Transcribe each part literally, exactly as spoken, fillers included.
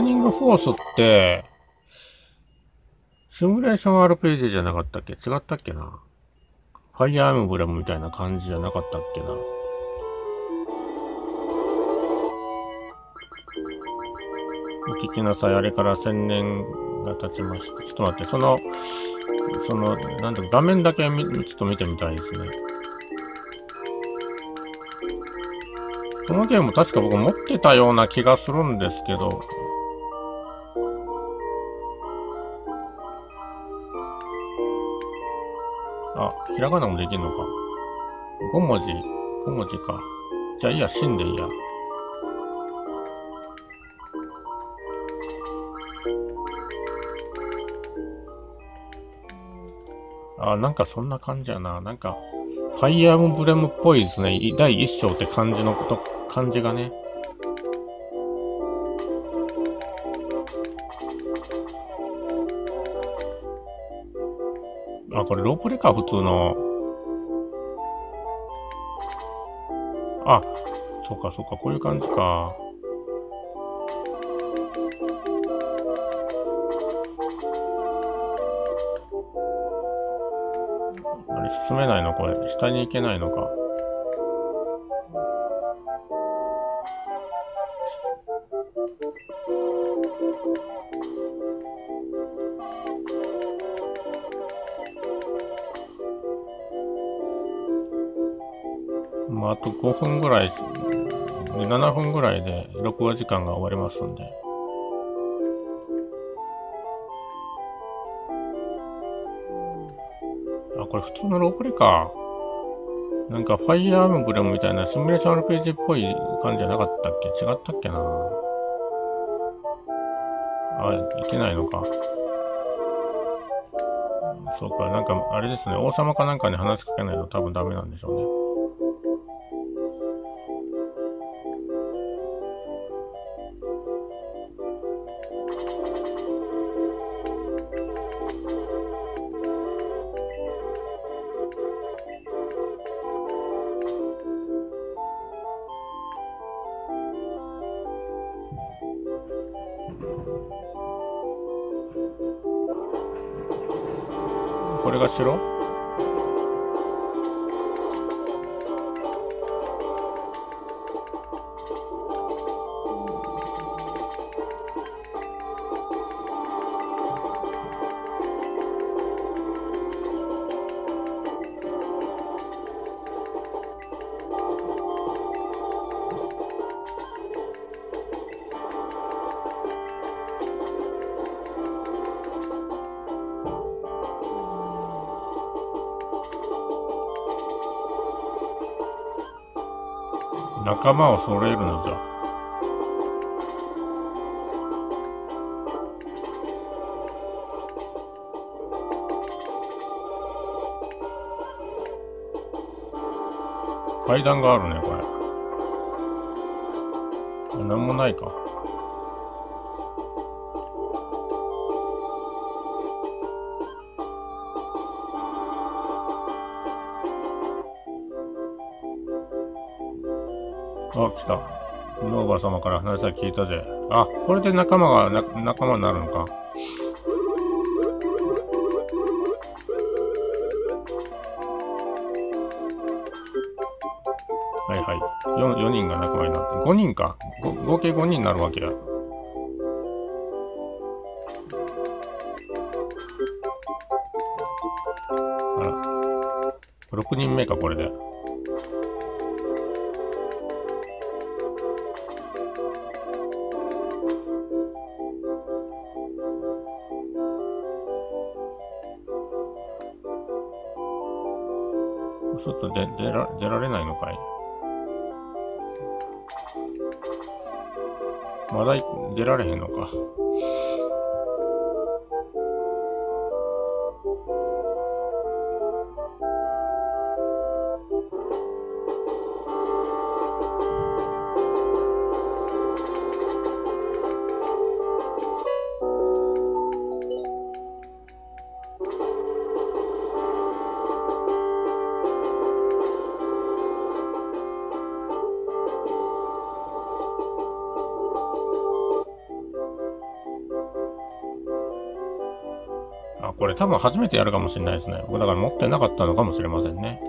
ャニングフォースって、シミュレーション アールピージー じゃなかったっけ？違ったっけな？ファイアーエムブレムみたいな感じじゃなかったっけな？お聞きなさい。あれからせんねんが経ちました。ちょっと待って、その、その、なんていうか、画面だけみちょっと見てみたいですね。このゲーム確か僕持ってたような気がするんですけど、あ、ひらがなもできんのか。ご文字、ご文字か。じゃあいいや、死んでいいや。あ、なんかそんな感じやな。なんか、ファイアームブレムっぽいですね。だいいっ章って感じのこと、感じがね。あ、これロープレか、普通の。あ、そうかそうか、こういう感じか。あれ、進めないのこれ。下に行けないのか。まあ、あとごふんぐらい、ななふんぐらいで録画時間が終わりますんで。あ、これ普通のロープレか。なんかファイアームブレムみたいなシミュレーション アールピージー っぽい感じじゃなかったっけ？違ったっけな。あ、いけないのか。そうか、なんかあれですね。王様かなんかに話しかけないと多分ダメなんでしょうね。これが城？仲間を揃えるのじゃ。階段があるね、これ。なんもないか。あ、来た。ノーバ様から話は聞いたぜ。あ、これで仲間がな、仲間になるのか。はいはい。よん、よにんが仲間になって。ごにんか。ご合計ごにんになるわけや。あら。ろくにんめか、これで。ちょっと出、出ら、出られないのかい？まだ出られへんのか。 あ、これ多分初めてやるかもしれないですね。僕だから持ってなかったのかもしれませんね。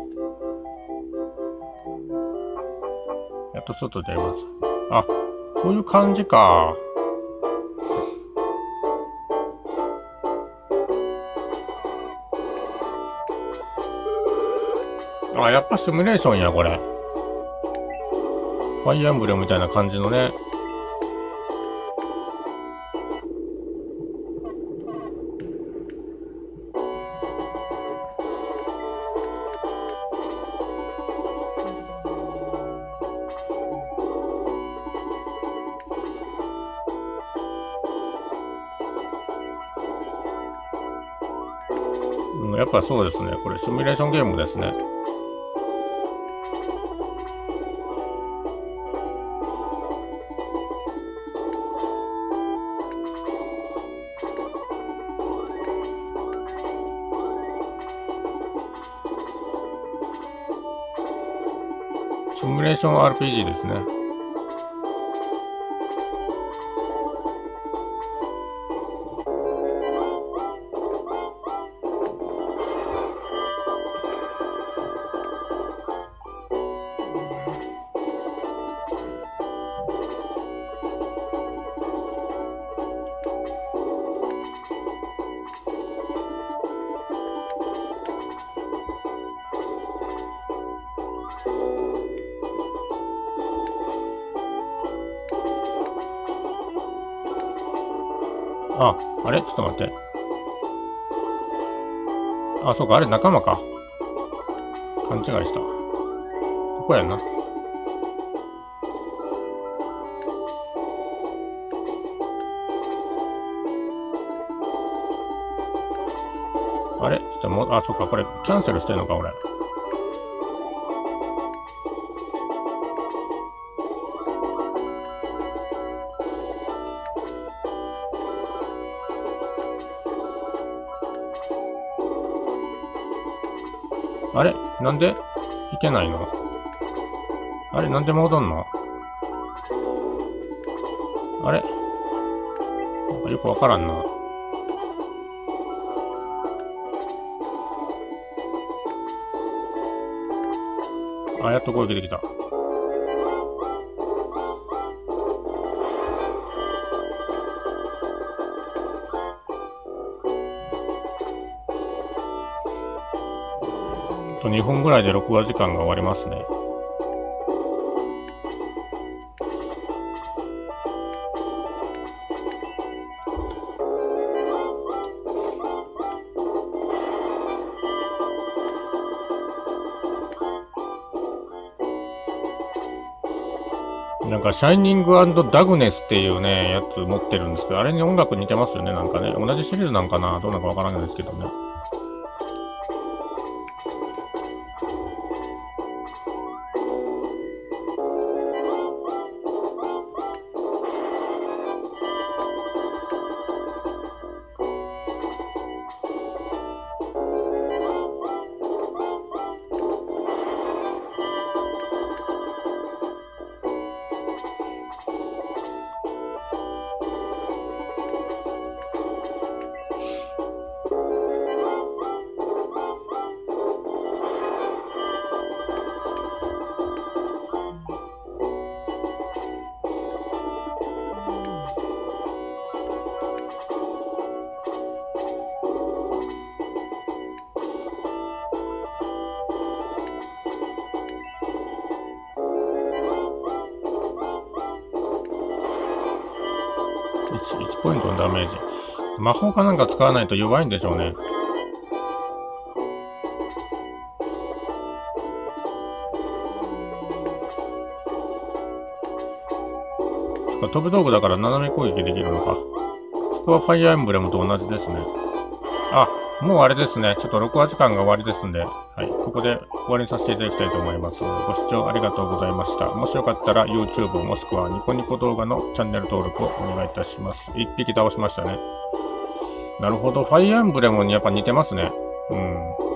やっと外出ます。あ、こういう感じか。あ、やっぱシミュレーションや、これ。ファイアーエンブレムみたいな感じのね。うん、やっぱそうですね。これシミュレーションゲームですね。シミュレーション アールピージー ですね。あ、あれちょっと待って。あ、そうか、あれ仲間か。勘違いした。ここやな。あれちょっともう、あ、そうか、これキャンセルしてんのか、俺。あれなんでいけないの？あれなんで戻んの？あれなんかよくわからんな。あ、やっと声出てきた。とにふんぐらいで録画時間が終わりますね。なんか、シャイニング&ダグネスっていうね、やつ持ってるんですけど、あれに音楽似てますよね、なんかね。同じシリーズなんかなどうなのかわからないですけどね。いちポイントのダメージ。魔法かなんか使わないと弱いんでしょうね。そっか、飛ぶ道具だから斜め攻撃できるのか。そこはファイアーエンブレムと同じですね。あ、もうあれですね。ちょっと録画時間が終わりですんで、はい、ここで終わりにさせていただきたいと思います。ご視聴ありがとうございました。もしよかったら YouTube もしくはニコニコ動画のチャンネル登録をお願いいたします。一匹倒しましたね。なるほど。ファイアーエンブレムにやっぱ似てますね。うん。